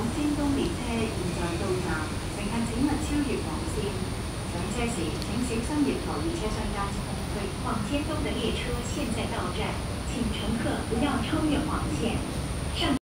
尖東列車現在到站，乘客請勿超越黃線。上車時請小心月台與車廂間空隙。往尖東的列車現在到站，請乘客不要超越黃線。